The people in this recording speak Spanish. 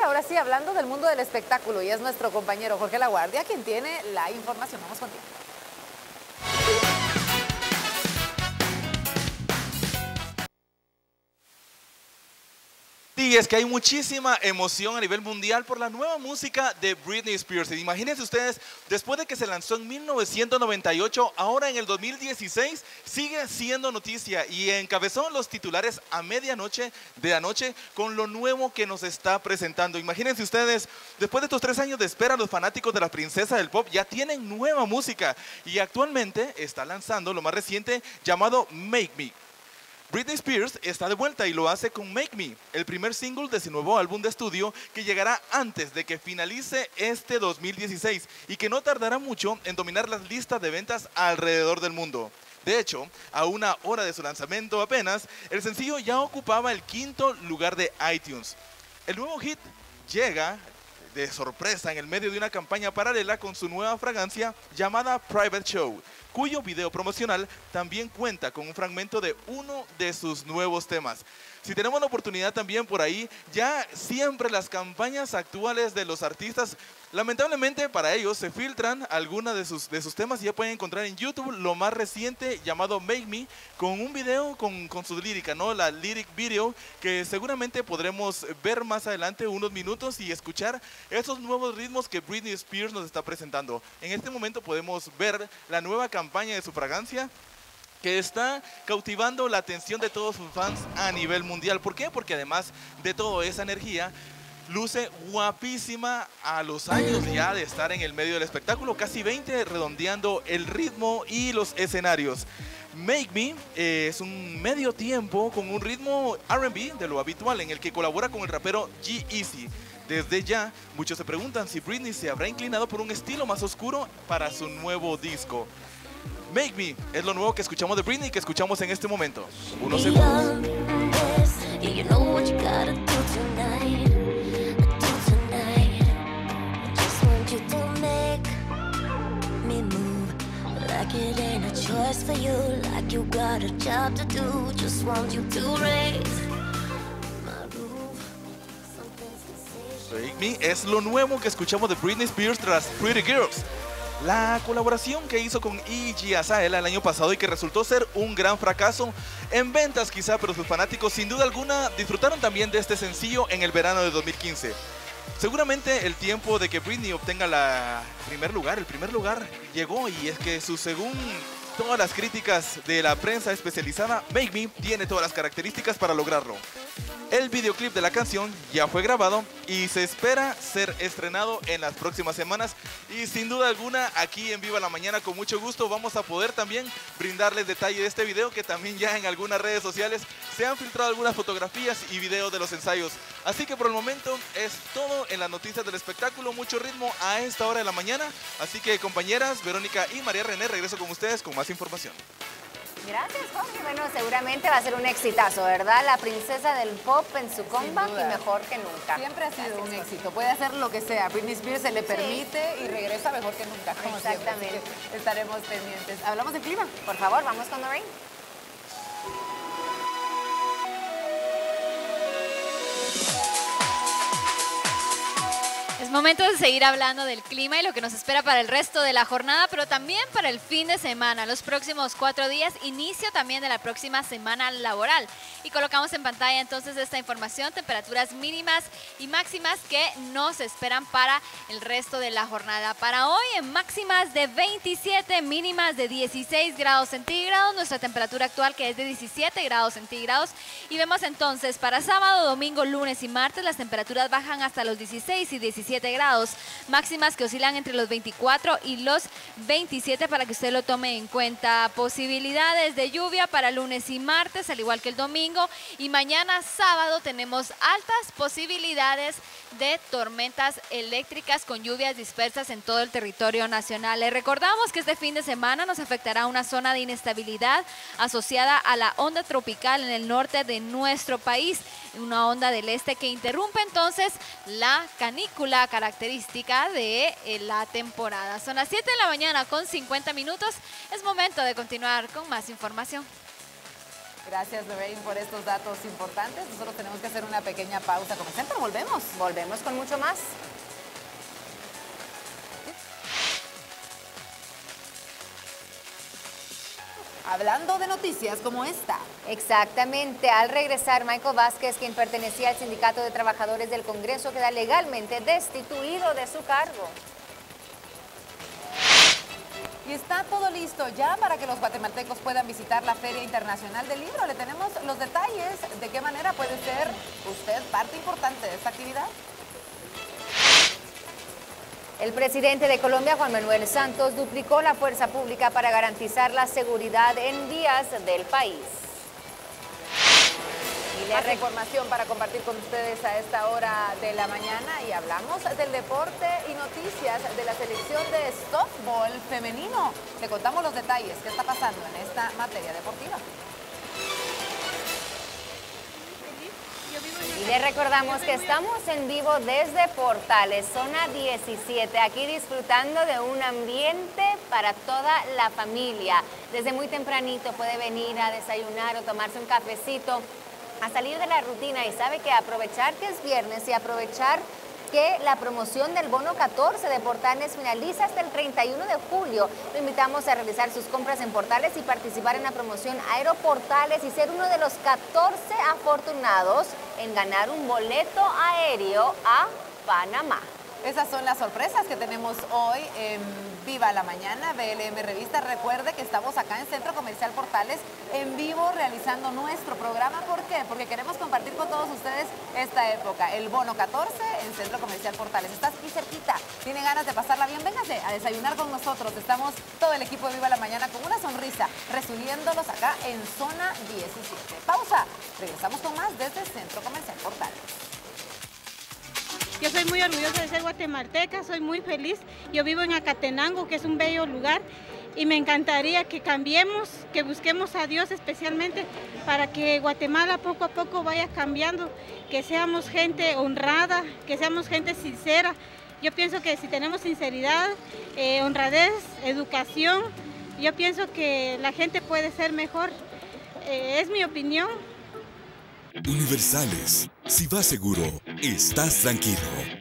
ahora sí, hablando del mundo del espectáculo, y es nuestro compañero Jorge Laguardia quien tiene la información. Vamos contigo. Sí, es que hay muchísima emoción a nivel mundial por la nueva música de Britney Spears. Imagínense ustedes, después de que se lanzó en 1998, ahora en el 2016 sigue siendo noticia y encabezó los titulares a medianoche de anoche con lo nuevo que nos está presentando. Imagínense ustedes, después de estos 3 años de espera, los fanáticos de la princesa del pop ya tienen nueva música y actualmente está lanzando lo más reciente llamado Make Me. Britney Spears está de vuelta y lo hace con Make Me, el primer single de su nuevo álbum de estudio que llegará antes de que finalice este 2016 y que no tardará mucho en dominar las listas de ventas alrededor del mundo. De hecho, a 1 hora de su lanzamiento apenas, el sencillo ya ocupaba el 5º lugar de iTunes. El nuevo hit llega de sorpresa en el medio de una campaña paralela con su nueva fragancia llamada Private Show, cuyo video promocional también cuenta con un fragmento de uno de sus nuevos temas. Si tenemos la oportunidad también por ahí, ya siempre las campañas actuales de los artistas, lamentablemente para ellos se filtran algunas de sus temas y ya pueden encontrar en YouTube lo más reciente llamado Make Me, con un video con su lírica, ¿no? La lyric video, que seguramente podremos ver más adelante unos minutos y escuchar esos nuevos ritmos que Britney Spears nos está presentando. En este momento podemos ver la nueva campaña de su fragancia, que está cautivando la atención de todos sus fans a nivel mundial. ¿Por qué? Porque además de toda esa energía, luce guapísima a los años ya de estar en el medio del espectáculo, casi 20, redondeando el ritmo y los escenarios. Make Me es un medio tiempo con un ritmo R&B de lo habitual, en el que colabora con el rapero G-Eazy. Desde ya, muchos se preguntan si Britney se habrá inclinado por un estilo más oscuro para su nuevo disco. Make Me es lo nuevo que escuchamos de Britney, que escuchamos en este momento. Unos segundos. Make Me es lo nuevo que escuchamos de Britney Spears tras Pretty Girls, la colaboración que hizo con Iggy Azalea el año pasado y que resultó ser un gran fracaso en ventas quizá, pero sus fanáticos sin duda alguna disfrutaron también de este sencillo en el verano de 2015. Seguramente el tiempo de que Britney obtenga el primer lugar llegó, y es que según todas las críticas de la prensa especializada, Make Me tiene todas las características para lograrlo. El videoclip de la canción ya fue grabado y se espera ser estrenado en las próximas semanas, y sin duda alguna aquí en Viva la Mañana con mucho gusto vamos a poder también brindarles detalle de este video, que también ya en algunas redes sociales se han filtrado algunas fotografías y videos de los ensayos. Así que por el momento es todo en las noticias del espectáculo, mucho ritmo a esta hora de la mañana, así que compañeras Verónica y María René, regreso con ustedes con más información. Gracias, Jorge. Bueno, seguramente va a ser un exitazo, ¿verdad? La princesa del pop en su comeback y mejor que nunca. Siempre ha sido un éxito. Puede hacer lo que sea. Britney Spears se le permite y regresa mejor que nunca. Como exactamente. Siempre. Estaremos pendientes. ¿Hablamos del clima? Por favor, vamos con Lorraine. Es momento de seguir hablando del clima y lo que nos espera para el resto de la jornada, pero también para el fin de semana, los próximos 4 días, inicio también de la próxima semana laboral. Y colocamos en pantalla entonces esta información, temperaturas mínimas y máximas que nos esperan para el resto de la jornada. Para hoy en máximas de 27, mínimas de 16 grados centígrados, nuestra temperatura actual que es de 17 grados centígrados. Y vemos entonces para sábado, domingo, lunes y martes las temperaturas bajan hasta los 16 y 17 grados, máximas que oscilan entre los 24 y los 27 para que usted lo tome en cuenta. Posibilidades de lluvia para lunes y martes, al igual que el domingo, y mañana sábado tenemos altas posibilidades de tormentas eléctricas con lluvias dispersas en todo el territorio nacional. Les recordamos que este fin de semana nos afectará una zona de inestabilidad asociada a la onda tropical en el norte de nuestro país, una onda del este que interrumpe entonces la canícula característica de la temporada. Son las 7 de la mañana con 50 minutos. Es momento de continuar con más información. Gracias, Lorraine, por estos datos importantes. Nosotros tenemos que hacer una pequeña pausa comercial, pero volvemos. Volvemos con mucho más. Hablando de noticias como esta. Exactamente. Al regresar, Michael Vázquez, quien pertenecía al Sindicato de Trabajadores del Congreso, queda legalmente destituido de su cargo. Y está todo listo ya para que los guatemaltecos puedan visitar la Feria Internacional del Libro. Le tenemos los detalles de qué manera puede ser usted parte importante de esta actividad. El presidente de Colombia, Juan Manuel Santos, duplicó la fuerza pública para garantizar la seguridad en vías del país. Y más información para compartir con ustedes a esta hora de la mañana y hablamos del deporte y noticias de la selección de softball femenino. Le contamos los detalles, qué está pasando en esta materia deportiva. Y les recordamos que estamos en vivo desde Portales, zona 17, aquí disfrutando de un ambiente para toda la familia. Desde muy tempranito puede venir a desayunar o tomarse un cafecito, a salir de la rutina y sabe que aprovechar que es viernes y aprovechar que la promoción del bono 14 de Portales finaliza hasta el 31 de julio. Lo invitamos a realizar sus compras en Portales y participar en la promoción Aeroportales y ser uno de los 14 afortunados en ganar un boleto aéreo a Panamá. Esas son las sorpresas que tenemos hoy en Viva la Mañana, BLM Revista. Recuerde que estamos acá en Centro Comercial Portales en vivo realizando nuestro programa. ¿Por qué? Porque queremos compartir con todos ustedes esta época. El bono 14 en Centro Comercial Portales. Estás aquí cerquita, tiene ganas de pasarla bien, véngase a desayunar con nosotros. Estamos todo el equipo de Viva la Mañana con una sonrisa, recibiéndolos acá en zona 17. Pausa, regresamos con más desde Centro Comercial Portales. Yo soy muy orgullosa de ser guatemalteca, soy muy feliz. Yo vivo en Acatenango, que es un bello lugar, y me encantaría que cambiemos, que busquemos a Dios especialmente para que Guatemala poco a poco vaya cambiando, que seamos gente honrada, que seamos gente sincera. Yo pienso que si tenemos sinceridad, honradez, educación, yo pienso que la gente puede ser mejor. Es mi opinión. Universales. Si vas seguro, estás tranquilo.